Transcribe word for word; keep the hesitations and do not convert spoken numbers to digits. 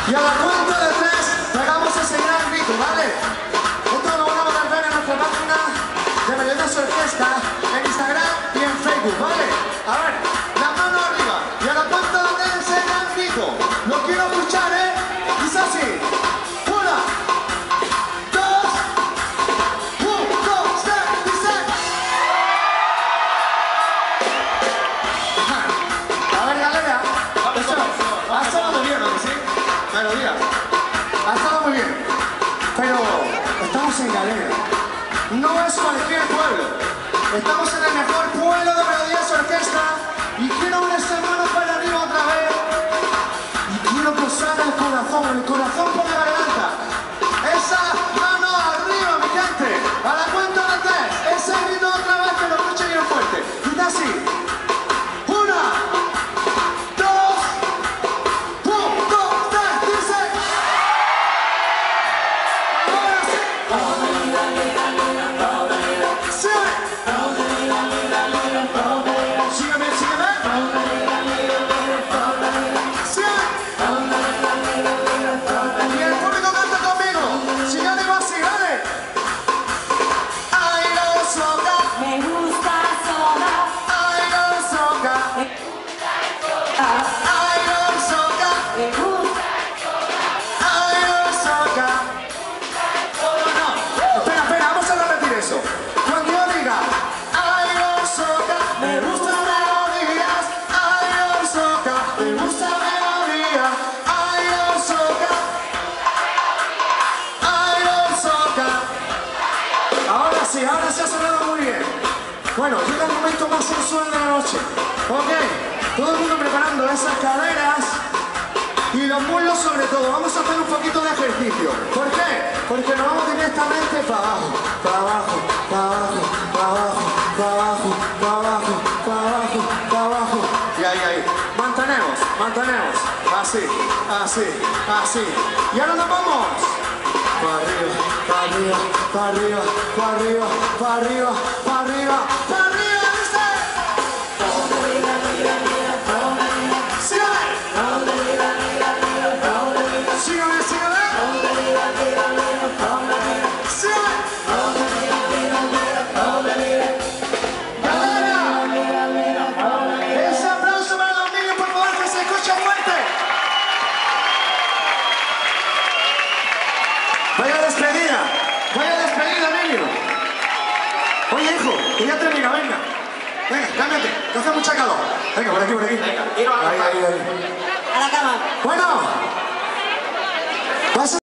Y a la cuenta de tres pegamos ese gran grito, ¿vale? Esto lo van a poder ver en nuestra página de Melodías Orquesta, en Instagram y en Facebook, ¿vale? A ver, las manos arriba. Y a la cuenta de tres ese gran grito. Lo quiero escuchar, ¿eh? Dice así. Una, dos, un, dos, tres, dice. A ver, galera. Eso, ha estado muy bien, ¿no? ¿Sí? Melodía. Ha estado muy bien. Pero estamos en Galera. No es cualquier pueblo. Estamos en el mejor pueblo de Melodías Orquesta. Y quiero ver esa mano para arriba otra vez. Y quiero que os salga el corazón, el corazón por la garganta. Esa mano arriba, mi gente. A la cuenta de tres. Ese grito otra vez, que lo escuche bien fuerte. Grita así. Una, dos, un, dos, tres, dice. Ahora sí. Sígueme. Sígueme, sígueme. Y el público canta conmigo. Si yo digo así, dale. Ay, no soca. Me gusta sola. Ay, no soca. Ay, no soca. Me gusta. Ay, no soca. No, espera, espera, vamos a repetir eso. Cuando yo diga ay, no soca, me gustan melodías. Ay, no soca, me gusta melodía. Ay, no soca. Ay, no soca. Ahora sí, ahora se ha sonado muy bien. Bueno, llega el momento más sensual de la noche. Ok, todo el mundo preparando esas caderas y los muslos sobre todo. Vamos a hacer un poquito de ejercicio. ¿Por qué? Porque nos vamos directamente para abajo, para abajo, para abajo, para abajo, para abajo, para abajo, para abajo, para abajo. Y ahí, ahí. Mantenemos, mantenemos. Así, así, así. Y ahora nos vamos. Para arriba, para arriba, para arriba, para arriba, para arriba, para arriba, para arriba, dice. Sígame. Sígame, sígame. Sígame. Galera. Ese aplauso para los niños, por favor, que se escuche fuerte. Vaya despedida, vaya despedida, niño. Oye, hijo, que ya termina, venga. Venga, cámbiate, que hace mucha calor. Venga, por aquí, por aquí. Venga, ahí, ahí, ahí. A la cama. Bueno.